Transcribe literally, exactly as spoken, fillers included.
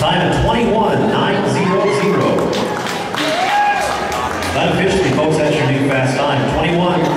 Time of twenty-one nine hundred. Unofficially, folks, that's your new fast time. twenty-one